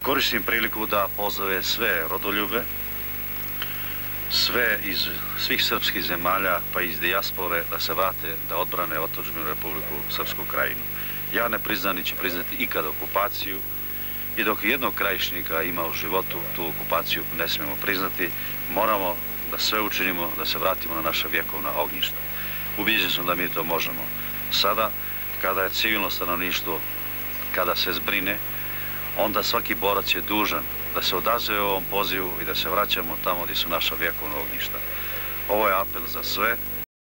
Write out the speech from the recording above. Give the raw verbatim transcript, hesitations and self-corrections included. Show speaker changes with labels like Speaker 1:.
Speaker 1: Koristim priliku da pozove sve rodoljube, sve iz svih srpskih zemalja, pa iz dijaspore, da se vrate, da odbrane otadžbinu Republiku Srpsku Krajinu. Ja ne priznam, ni ću priznati ikada okupaciju i dok jednog krajišnika ima u životu, tu okupaciju ne smijemo priznati. Moramo da sve učinimo, da se vratimo na naša vjekovna ognjišta. Ubijeđen sam da mi to možemo. Sada, kada je civilno stanovništvo, kada se zbrine, onda svaki borac je dužan da se odazove ovom pozivu i da se vraćamo tamo gdje su naša vjekovna ognjišta. Ovo je apel za sve.